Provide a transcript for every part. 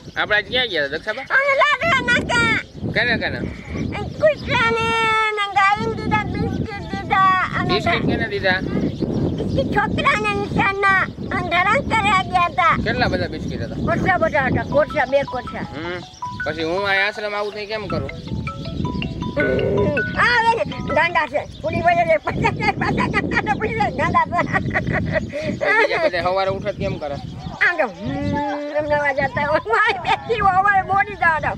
આપણે ક્યાં ગયા દક્ષાબા? અને લાડવા નાકા કેને કેને કુતરાને નંગાઈન દીધા બિસ્કિટ દીધા અને બિસ્કિટ કેને દીધા? છોકરાને નિશાના અંધારા કર્યા ગયા હતા. કેટલા બધા બિસ્કિટ હતા? કોઠા બધા હતા, કોઠા 2 કોઠા. પછી હું આ આશ્રમ આવું તો કેમ કરું? આવે ને ગાંડા છે પૂરી વજે પાછા કાકા પૂરી ગાંડા બધા સવારે ઉઠત કેમ કરે? આંગો રમવા જતા મારી બેટી ઓવર બોડી દાડા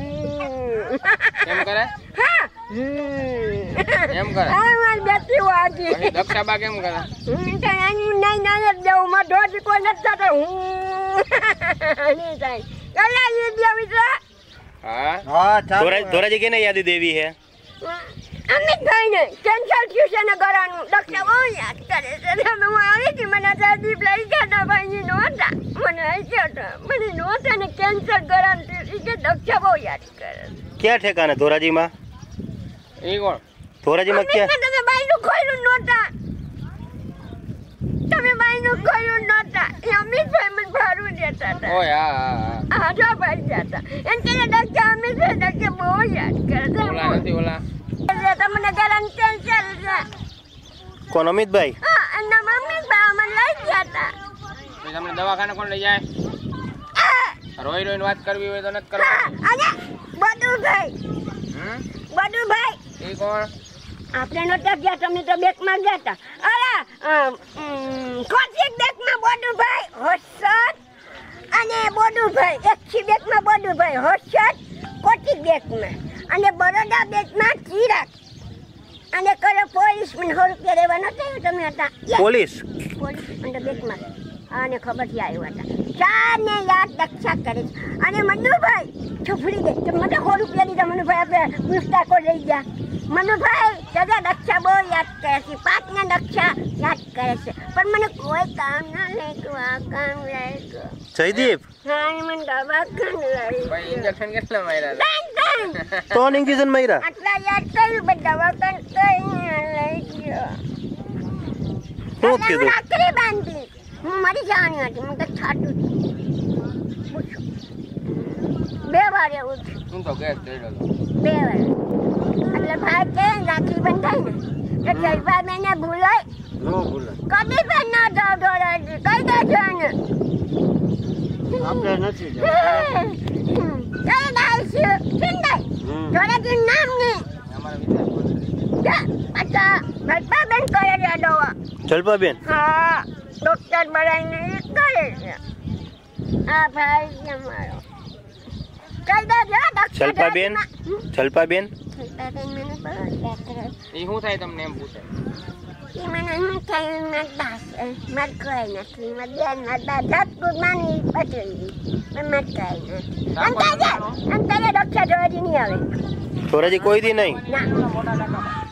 કેમ કરે? હા એમ કરે? આ મારી બેટી વાજી પછી દક્ષાબા કેમ કરે? તો એની નહીં દેવ માં દોડ કોઈ નથી થતો નહીં થાય કલા ઈ દેવી છે. હા હા ધોરાજી કેને યાદી દેવી હે? અમિતભાઈ ને કેન્સલ થયું છે ને ઘરનું દક્ષા બહુ યાદ કરે છે. તમે હું આવી હતી મને દીપ લઈ ગયા ભાઈ નહોતા મને આવી ગયા મને નહોતા ને કેન્સલ ઘરનું થયું કે દક્ષા બહુ યાદ કરે. ક્યાં ઠેકાને ધોરાજીમાં? એ કોણ? ધોરાજીમાં ક્યાં? તમે બાઈનું ખોલ્યું નહોતા, તમે બાઈનું ખોલ્યું નહોતા. એ અમિતભાઈ મને ભાડું દેતા હતા. ઓય હા જો ભાઈ જતા એમ કે દક્ષા અમિતભાઈ દક્ષા બહુ યાદ કરે છે. ઓલા નથી ઓલા તમને ઘરનું કેન્સલ છે. કોણ અમિતભાઈ? હા અને મમ્મી બા મને લઈ ગયા હતા. તમને દવાખાને કોણ લઈ જાય? રોઈ રોઈને વાત કરવી હોય તો નથી કરવાની. અને બડુભાઈ એ કોણ? આપણે નહોતા ગયા, તમે તો બેકમાં ગયા હતા. અરે કોચિંગ બેકમાં બડુભાઈ હોસ્ટ અને બડુભાઈ એકથી બેકમાં બડુભાઈ હોસ્ટ કોચિંગ બેકમાં અને બરોડા બેકમાં ચિરાગ અને કરો પોલીસ મને 100 રૂપિયા દેવા નતા તમે હતા પોલીસ અંદર બેકમાં અને ખબર થી આવ્યા હતા. ચારને યાદ દક્ષા કરે છે. અને મનુભાઈ છુફડી દે તો મને 100 રૂપિયા દીધા. મનુભાઈ આપણે પુસ્તકો લઈ ગયા. મનુભાઈ સદા દક્ષા બહુ યાદ કરે છે. 5 ને દક્ષા યાદ કરે છે પણ મને કોઈ કામ ના લાગ્યું. આ કામ લાગ્યું. જયદીપ હા મને દવાખાને લઈ ભાઈ ઇન્જેક્શન કેટલા માર્યા? 3 ઇન્જેક્શન માર્યા. આટલા યાદ કર્યું પણ દવાખાને કઈ લઈ ગયો. શું કીધું? રાત્રે બાંધી હું મરી જવાની હતી. મને તો છાટું પૂછો 2 વાર એવું થયું. હું તો ગેસ ચડ્યો 2 વાર એટલે ભાઈ કે રાખી બંધાય ને તો જયભાઈ મેને ભૂલાય નો ભૂલે. કદી પણ ના જાવ ધોરાજી કઈ દેજો ને આપણે નથી કઈ દાઈશું ચિંતાય ધોરાજી નામ નહીં અચ્છા ભટપા બેન કરે છે દવા. જલપાબેન હા ડોક્ટર બનાવીને એ કરે છે. આ ભાઈ છે મારો કઈ દેજો જલપાબેન જલપાબેન મને બહુ એ શું થાય તમને એમ પૂછે? મને હું થયું મત કોઈ નથી મત બેન મત ધપકું માની બચેલી મત કઈ નથી. અંતરે ડોક્ટર જોવાજી નહીં આવે. ધોરાજી કોઈ દી નહીં. ના